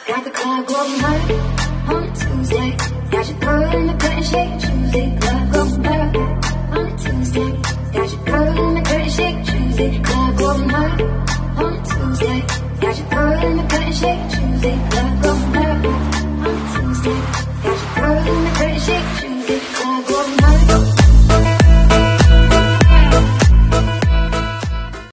Got the club going hard on a Tuesday. Got your girl in the curtain shake Tuesday. Club going hard on a Tuesday. Got your girl in the curtain shake Tuesday. Club going hard on a Tuesday. Got your girl in the curtain shake Tuesday.